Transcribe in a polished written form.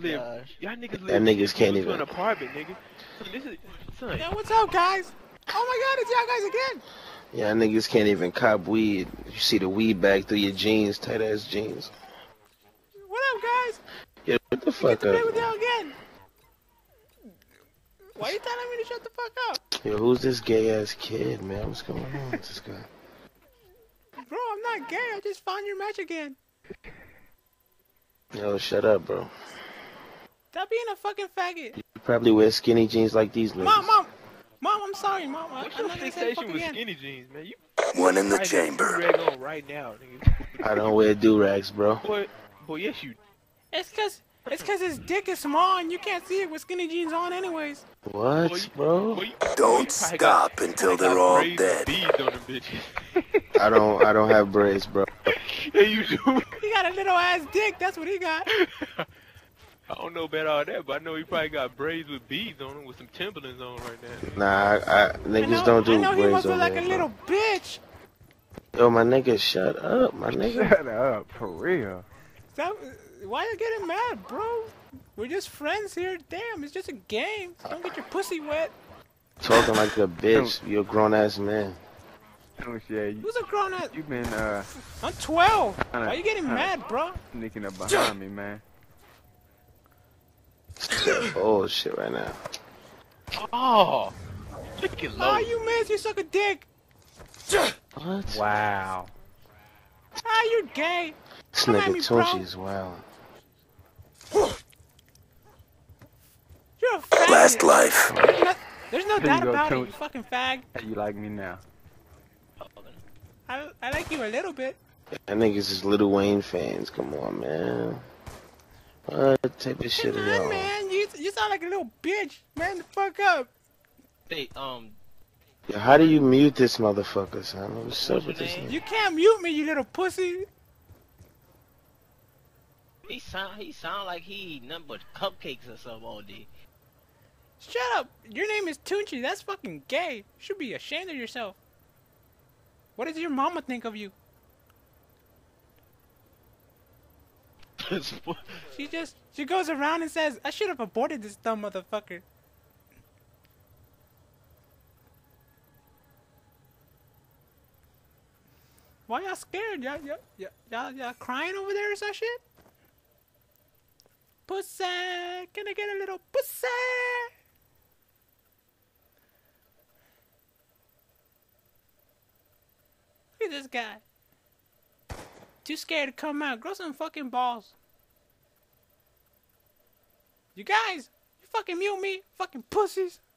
Gosh. Y'all niggas live That niggas can't to even. an apartment, nigga. This is, son. Yo, what's up, guys? Oh my God, it's y'all guys again. Yeah, niggas can't even cop weed. You see the weed bag through your jeans, tight ass jeans. What up, guys? Yeah, what the I get fuck to play up? with y'all again. Why are you telling me to shut the fuck up? Yo, who's this gay ass kid, man? What's going on with this guy? Bro, I'm not gay. I just found your match again. Yo, shut up, bro. Stop being a fucking faggot. You probably wear skinny jeans like these niggas. Mom, I'm sorry, Mom. What's I'm your not gonna say the fuck fixation with again. skinny jeans, man? You One in the probably got chamber. two rag on right now, nigga. I don't wear do-rags, bro. Boy, yes you. It's cause his dick is small and you can't see it with skinny jeans on anyways. What, bro? Don't stop until they're all dead. Beads on them bitches. I don't have braids, bro. Yeah, you do. He got a little ass dick. That's what he got. I don't know about all that, but I know he probably got braids with beads on them with some Timberlands on right now. Nah, niggas don't do I know he braids must look on like there, a bro. little bitch. Yo, my nigga, shut up, my nigga. Shut up, for real. Stop, why you getting mad, bro? We're just friends here. Damn, it's just a game. Don't get your pussy wet. Talking like a bitch. You're a grown ass man. Oh, yeah, Who's a grown ass? you been I'm 12. Why you getting mad, bro? sneaking up behind me, man. Oh shit, right now. Oh, look at Oh, low. you miss. You suck a dick. What? Wow. Ah, you're gay. This Come at nigga me, bro. Tunchi's wild. You're a faggot. Last life. There's no There doubt you go, about it, Tooch. you fucking fag. How you like me now? I like you a little bit. That niggas is Lil Wayne fans. Come on, man. What type of shit Come are on, y'all? man. You sound like a little bitch. Man, the fuck up. Hey, Yo, how do you mute this motherfucker, son? What's up What's with your this name? nigga? You can't mute me, you little pussy. he sound like he eat nothing but cupcakes or something all day. Shut up. Your name is Tunchi. That's fucking gay. You should be ashamed of yourself. What does your mama think of you? She goes around and says, I should have aborted this dumb motherfucker. Why y'all scared? Y'all crying over there or some shit? Pussy, can I get a little pussy? Look at this guy. Too scared to come out. Grow some fucking balls. You guys, you fucking mute me, fucking pussies.